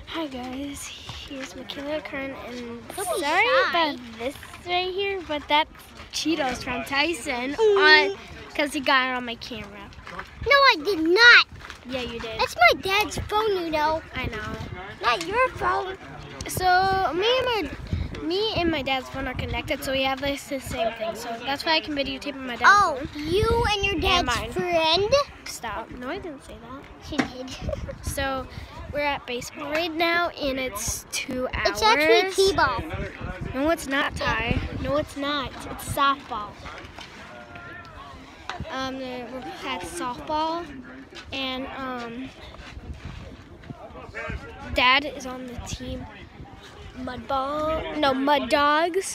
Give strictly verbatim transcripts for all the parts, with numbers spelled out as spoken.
Hi guys, here's Michaela Kern, and Don't be sorry shy. about this right here, but that's Cheetos from Tyson on because he got it on my camera. No, I did not. Yeah, you did. That's my dad's phone, you know. I know. Not your phone. So me and my me and my dad's phone are connected, so we have this the same thing. So that's why I can videotape on my dad's Oh, phone. you and your dad's mine. friend? Stop. No, I didn't say that. She did. So we're at baseball right now, and it's two hours. It's actually T-ball. No, it's not, Ty. No, it's not. It's softball. Um, we're at softball, and um, Dad is on the team Mud Ball, no Mud Dogs,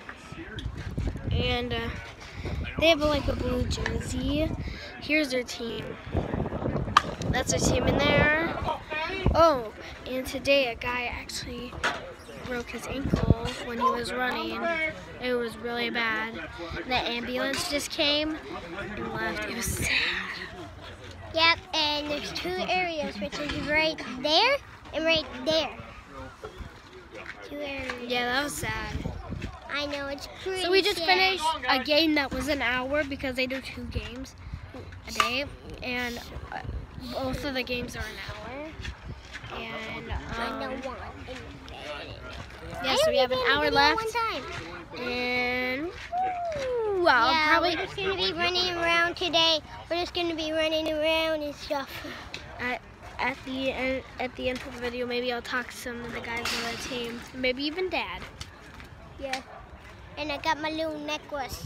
and uh, they have like a blue jersey. Here's their team. That's their team in there. Oh, and today a guy actually broke his ankle when he was running. It was really bad. The ambulance just came and left. It was sad. Yep, and there's two areas, which is right there and right there. Two areas. Yeah, that was sad. I know, it's pretty So we just sad. finished a game that was an hour because they do two games a day, and uh, both of the games are an hour. And I know um, one. yeah, I so we have an only did a hour video left. One time. And ooh, well, yeah, probably we're just gonna be running around today. We're just gonna be running around and stuff. at, at the end at the end of the video, maybe I'll talk to some of the guys on the team, maybe even Dad. Yeah. And I got my little necklace.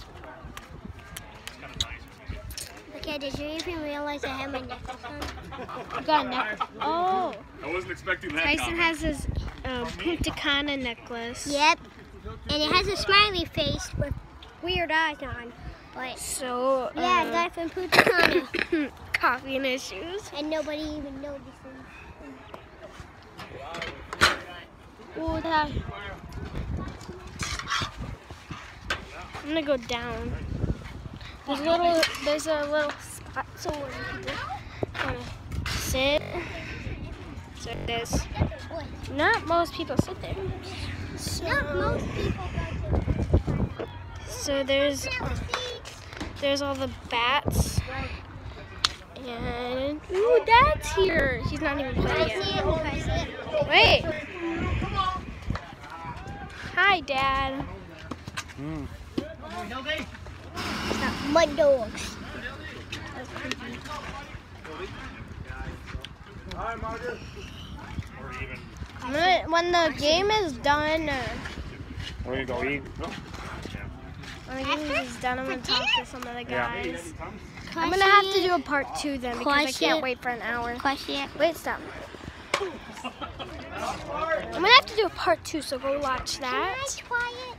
Okay, did you even realize I had my necklace on? You got a necklace. Oh, I wasn't expecting that. Tyson comment. has his uh, Punta Cana necklace. Yep. And it has a smiley face with weird eyes on. But So yeah, uh, guy from Punta Cana. coffee in his shoes. And nobody even notices. Ooh, that. I'm gonna go down. There's a little, there's a little spot so where people kind of sit. So there's not most people sit there. So, Not most people go so there's to there's all the bats. And ooh, Dad's here. He's not even playing Can I see yet. it? Can I see it? Wait. Hi, Dad. Mm. It's not mud dogs. When when the game is done, uh, We're gonna go eat. when the game is done, I'm gonna talk to some of the guys. I'm Can gonna I have see to it? do a part two then because I Question. can't wait for an hour. Can I see it? Wait, stop. I'm gonna have to do a part two, so go watch Can I that. try it?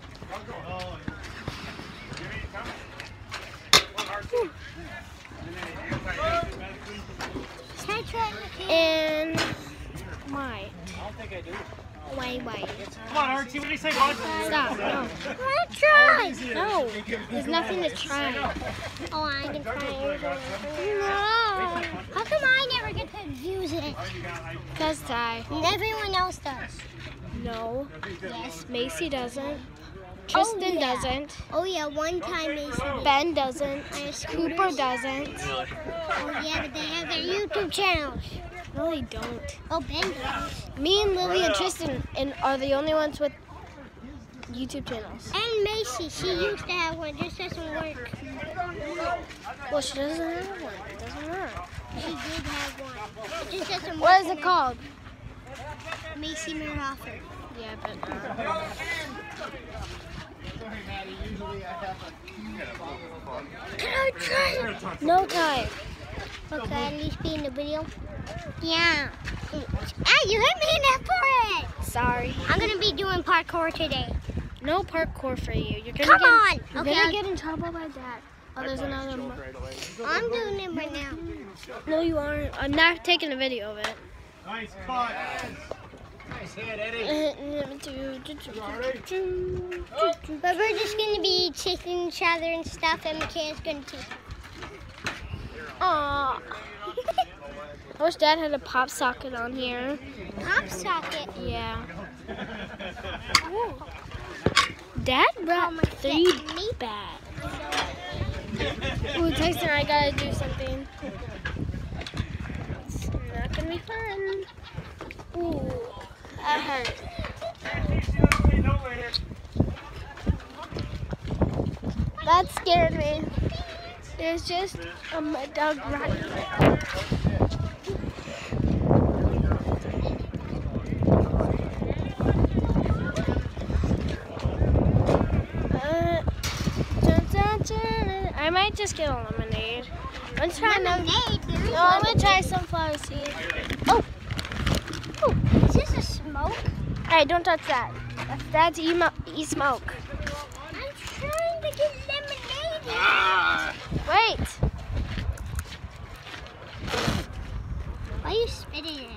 Can I try it? And my Wait, wait. Come on, Archie. What do you say, bud? stop. No, I want to try. no. There's nothing to try. Oh, I can try it. No. How come I never get to use it? Cause Ty. And everyone else does. No. Yes. Macy doesn't. Tristan yeah. doesn't. Oh yeah, one time Mason did. Ben doesn't. I have Cooper scooters. doesn't. Oh yeah, but they have their YouTube channels. No, they don't. Oh, Ben does. Me and Lily and Tristan and are the only ones with YouTube channels. And Macy, she used to have one, just doesn't work. Well, she doesn't have one. It doesn't work. She did have one. It just doesn't work. What is it called? Macy Merhofer. Yeah, but uh, Can I try it? no time. Okay, at least be in the video. Yeah. Ah, you hit me in the forehead. Sorry. I'm gonna be doing parkour today. No parkour for you. You're gonna Come get, on. You're Okay, gonna I'll- get in trouble by Dad. Oh, there's another. Mo- I'm doing it right now. no, you aren't. I'm not taking a video of it. Nice cut. Nice hit, Eddie. But we're just gonna be chasing each other and stuff, and McKenna's gonna chase. Aww. I wish Dad had a pop socket on here. Pop socket. Yeah. Ooh. Dad brought Oh, my three me bags. Ooh, Tyson, I gotta do something. It's not gonna be fun. Ooh, that hurt. That scared me. There's just a mud dog running. Uh, dun, dun, dun. I might just get a lemonade. I'm trying Lemonade, to. dude. No, I'm gonna try sunflower seeds. Oh, oh! Is this a smoke? Hey, don't touch that. That's Dad's e, e smoke. I'm trying to get lemonade. Ah! Wait. Why are you spitting it?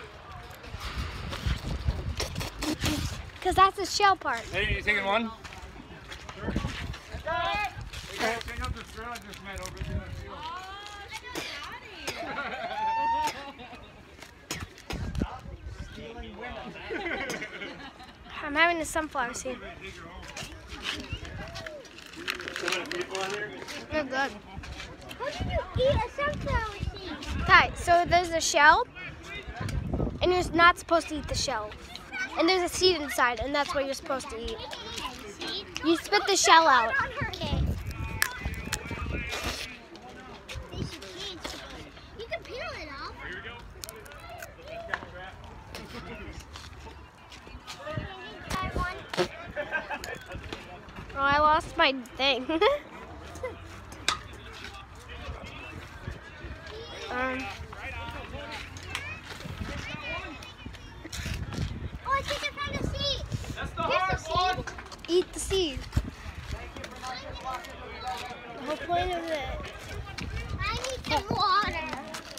Because that's the shell part. Hey, you taking one? I'm having a sunflower seed. They're good. How did you eat a sunflower seed? Okay, so there's a shell, and you're not supposed to eat the shell. And there's a seed inside, and that's what you're supposed to eat. Seed? You spit the shell out. Okay. You can peel it off. Oh, I lost my thing. um, Oh, I think I found a seed. Here's the seed. eat the seed. The whole point of it. I need some water.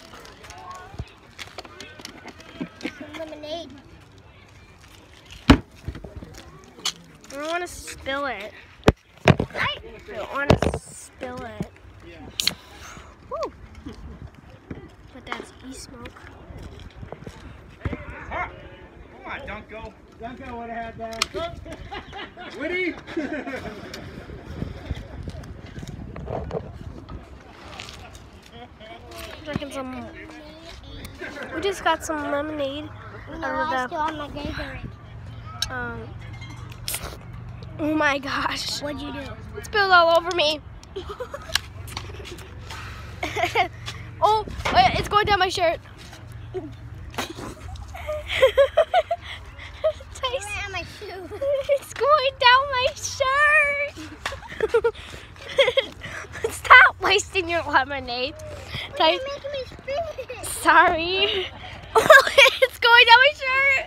Some lemonade. I don't want to spill it. Right? I don't want to spill it. Woo. But that's e-smoke. Ah, come on, Dunko. Dunko would have had that. Woody? Drinking some. We just got some lemonade No, out I of still have my Gatorade. the. Um. Oh my gosh! What'd you do? It spilled all over me. Oh, wait, it's going down my shirt. Tyson, Right on my shoe. it's going down my shirt. Stop wasting your lemonade. Ty- You're making me spit it. Sorry. It's going down my shirt.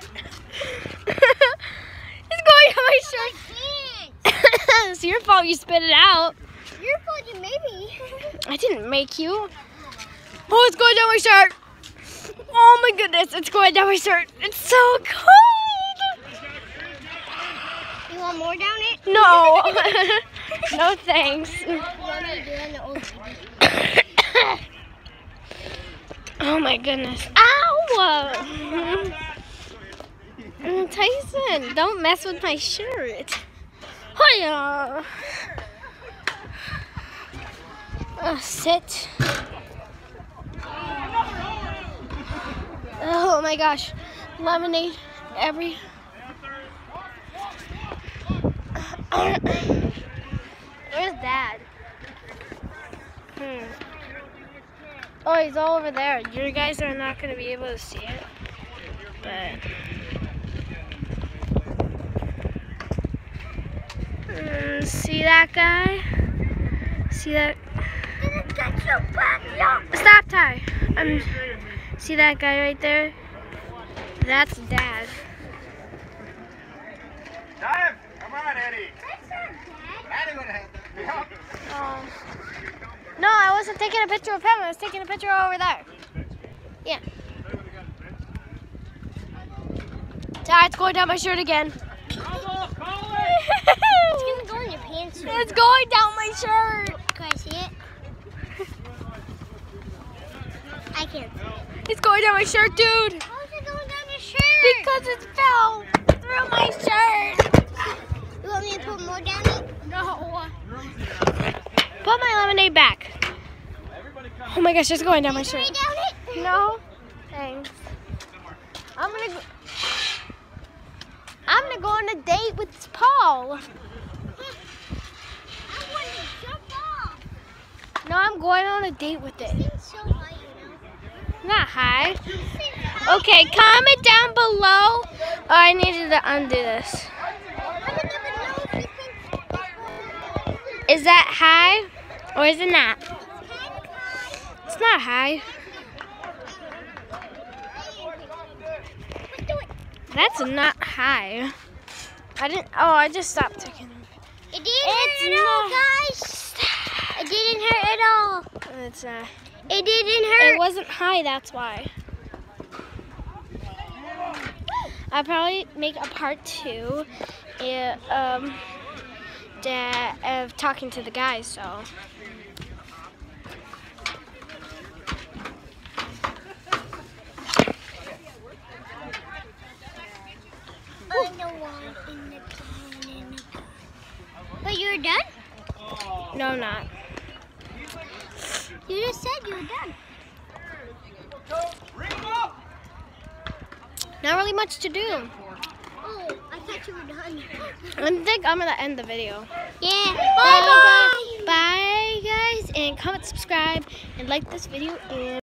It's going down my shirt. It's your fault you spit it out. Your fault you made me. I didn't make you. Oh, it's going down my shirt. Oh my goodness, it's going down my shirt. It's so cold. You want more down it? No. No thanks. You want me to do it in the old T V? Oh my goodness. Ow! Tyson, don't mess with my shirt. Hiya! Uh, sit. Oh my gosh. Lemonade every... Where's Dad? Hmm. Oh, he's all over there. You guys are not going to be able to see it. But... Mm, see that guy? See that? Stop, Ty. Um, see that guy right there? That's Dad. Dive! Come on, Eddie. Eddie would have had that. Um, no, I wasn't taking a picture of him. I was taking a picture over there. Yeah. Ty, it's going down my shirt again. It's gonna go in your pants. It's going down my shirt. Can I see it? I can't see it. It's going down my shirt, dude. How is it going down your shirt? Because it fell through my shirt. You want me to put more down it? No. Put my lemonade back. Oh my gosh, it's going down my Can shirt. we down it? No, thanks. I'm gonna go. I'm gonna go on a date with Paul. I want to jump off. No, I'm going on a date with it. It's so high, you know. Not high. It's high. Okay, comment down below. Oh, I needed to undo this. Comment down below if you think this one- Is that high or is it not? It's kind of high. It's not high. Let's do it. That's not high. I didn't. Oh, I just stopped taking. It didn't It's hurt at all, not- guys. It didn't hurt at all. It's uh. It didn't hurt. It wasn't high. That's why. I'll probably make a part two. Yeah, um. That of talking to the guys. So. On the wall, in the car, in the car. But you're done? No, I'm not. You just said you were done. Not really much to do. Oh, I thought you were done. I think I'm gonna end the video. Yeah. Bye bye. Bye, guys, and comment, subscribe, and like this video. And